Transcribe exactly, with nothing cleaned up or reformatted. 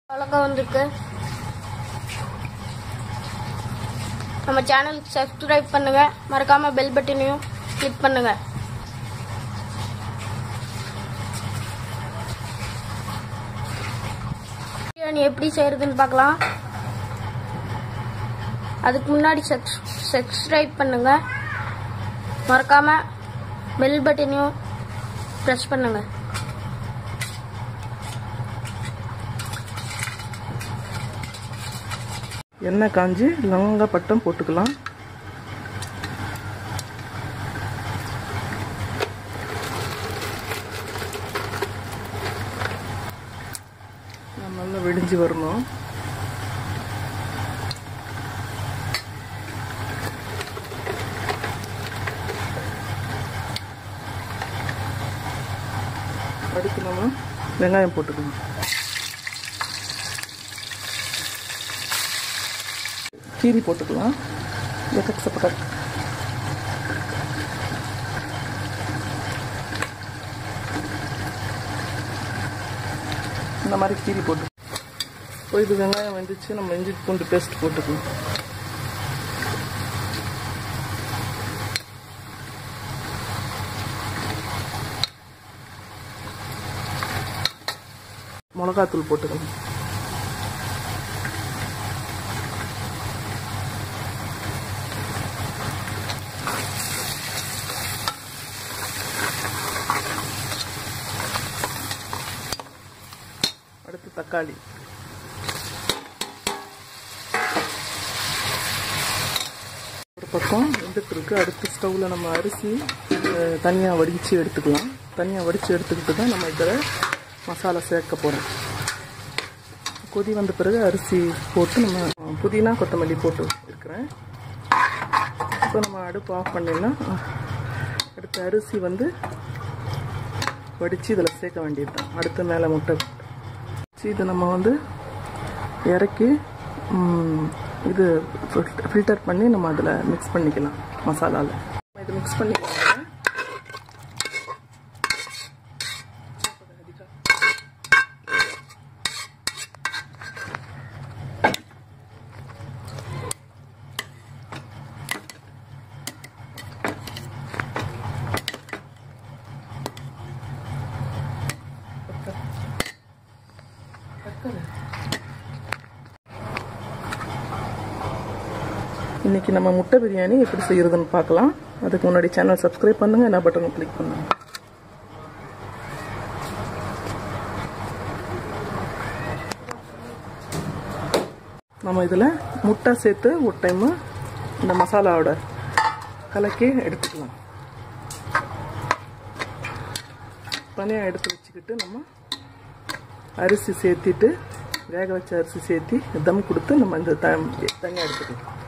அழகா வந்திருக்கு. நம்ம சேனலுக்கு சப்ஸ்கிரைப் பண்ணுங்க, மறக்காம பெல் பட்டனையும் கிளிக் பண்ணுங்க. பிரியாணி எப்படி செய்யறதுன்னு பார்க்கலாம். அதுக்கு முன்னாடி சப்ஸ்கிரைப் பண்ணுங்க, மறக்காம பெல் பட்டனையும் பிரஸ் பண்ணுங்க. எண்ணெய் காஞ்சி லவங்க பட்டம் போட்டுக்கலாம். நல்லா வெடிஞ்சு வரணும். அடுத்து நம்ம வெங்காயம் போட்டுக்கணும். கீரி போட்டுக்கலாம். இந்த மாதிரி கீரி போட்டு இப்போ இது வெங்காயம் வந்துச்சு. நம்ம இஞ்சி பூண்டு பேஸ்ட் போட்டுக்கலாம். மிளகாத்தூள் போட்டுக்கலாம். அடுத்து தக்காளி. ஒரு பக்கம் வெந்துட்டு இருக்கு. அடுத்து ஸ்டவ்ல நம்ம அரிசி தனியாக வடிச்சு எடுத்துக்கலாம். தனியாக வடிச்சு எடுத்துக்கிட்டு தான் நம்ம இதில் மசாலா சேர்க்க போகிறோம். கொதி வந்த பிறகு அரிசி போட்டு நம்ம புதினா கொத்தமல்லி போட்டு இருக்கிறேன். இப்போ நம்ம அடுப்பு ஆஃப் பண்ணிடலாம். அடுத்து அரிசி வந்து வடித்து இதில் சேர்க்க வேண்டியது தான். அடுத்து மேலே முட்டை இது நம்ம வந்து இறக்கி இது ஃபில்டர் பண்ணி நம்ம அதில் மிக்ஸ் பண்ணிக்கலாம். மசாலாவில் இது மிக்ஸ் பண்ணிக்கலாம். இன்னைக்கு நம்ம முட்டை பிரியாணி எப்படி செய்யறதுன்னு பார்க்கலாம். அதுக்கு முன்னாடி சேனல் சப்ஸ்கிரைப் பண்ணுங்க, என்ன பட்டனை கிளிக் பண்ணுங்க. நம்ம இதில் முட்டை சேர்த்து ஒரு டைமு இந்த மசாலாவோட கலக்கி எடுத்துக்கலாம். தனியாக எடுத்து வச்சுக்கிட்டு நம்ம அரிசி சேர்த்திட்டு வேக வச்ச அரிசி சேர்த்தி தம் கொடுத்து நம்ம இந்த தனியாக எடுத்துக்கலாம்.